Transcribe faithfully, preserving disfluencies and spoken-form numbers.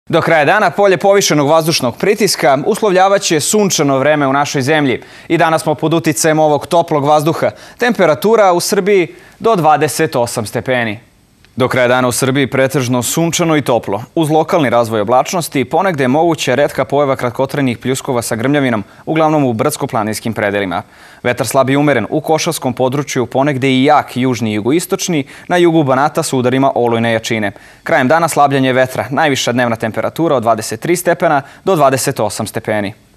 Do kraja dana polje povišenog vazdušnog pritiska uslovljavaće sunčano vreme u našoj zemlji. I danas smo pod uticajem ovog toplog vazduha. Temperatura u Srbiji do dvadeset osam stepeni. Do kraja dana u Srbiji pretežno sunčano i toplo. Uz lokalni razvoj oblačnosti ponegde je moguća retka pojava kratkotrajnih pljuskova sa grmljavinom, uglavnom u brdsko-planinskim predelima. Vetar slab i umeren u Košavskom području, ponegde i jak južni i jugoistočni, na jugu Banata s udarima olujne jačine. Krajem dana slabljanje vetra, najviša dnevna temperatura od dvadeset tri stepena do dvadeset osam stepeni.